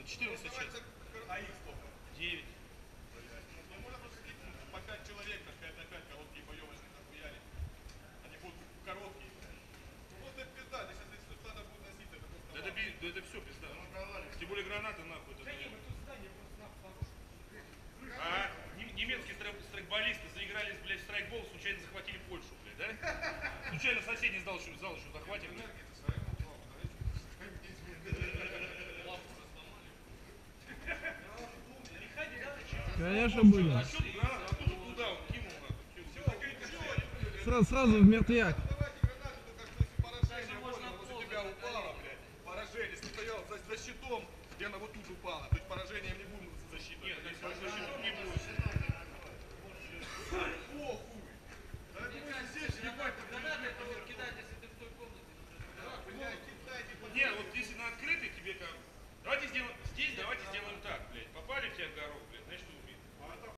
14 сейчас. А их сколько? 9. Ну, можно просто по 5 человек, так 5 на 5 короткие боевочные нахуяли. Они будут короткие. Ну, просто это пизда, здесь если кто-то будет носить, это просто... Да это все пизда. Тем более гранаты нахуй. Да не, мы тут здание просто нахуй порушили. А немецкие страйкболисты заигрались, блядь, в страйкбол, случайно захватили Польшу, блядь, да? Случайно соседний зал еще захватили. Конечно, были. А что гранат? Оттуда туда он кинул нахуй. Сразу в мертвяк. Давайте гранату, только что если поражение можно, вот у тебя упало, блядь. Поражение, если стоял за щитом, где она вот тут упала. То есть поражением не будем защитить. Нет, если за щитом не будет. Похуй. Да это мы здесь ебать. Гранаты это вот кидать, если ты в той комнате. Блядь, кидайте. Нет, вот если на открытый тебе как... Давайте сделаем здесь, давайте сделаем так.